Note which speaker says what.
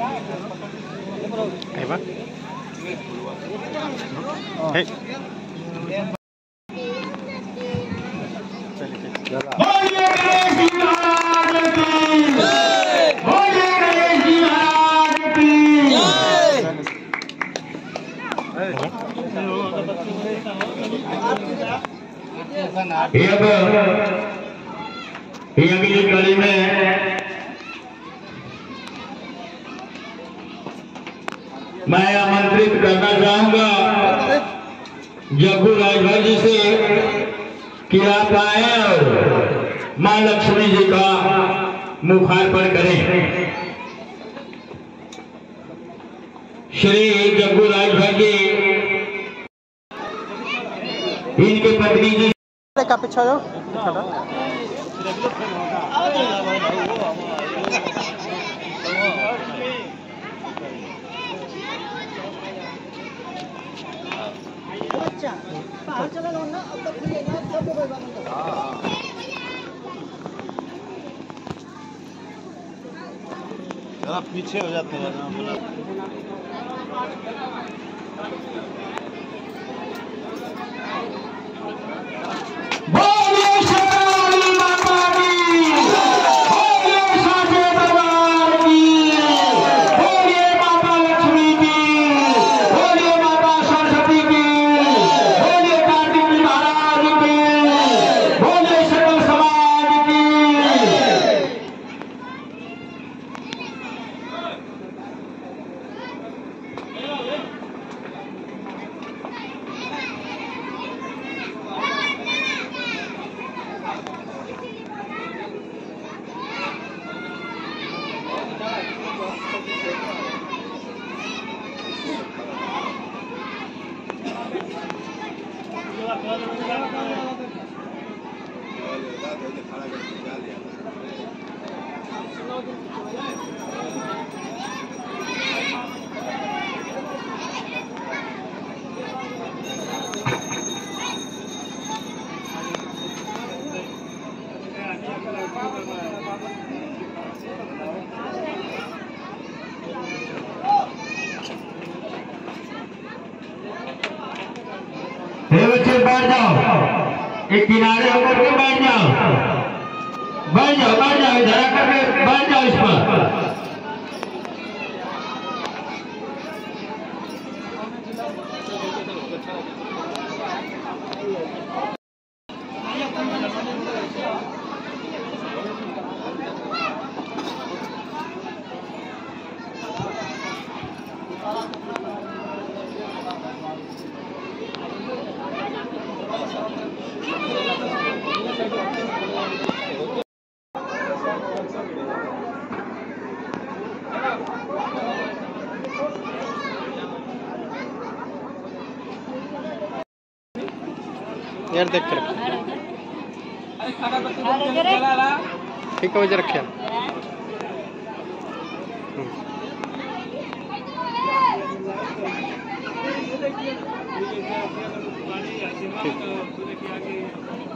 Speaker 1: अगली कड़ी में मैं आमंत्रित करना चाहूंगा जग्गू राजभर जी से कि आप आए और मां लक्ष्मी जी का मुखार्पण करें। श्री जग्गू राजभर जी इनके पत्नी जी
Speaker 2: का पीछे जाओ।
Speaker 3: जरा पीछे हो जाते हैं
Speaker 1: बच्चे बैठ जाओ, एक किनारे होकर के बैठ जाओ, बैठ जाओ, बैठ जाओ, इधर आकर के बैठ जाओ इस पर।
Speaker 2: यार देख कर ठीक है वजह रखे ठीक।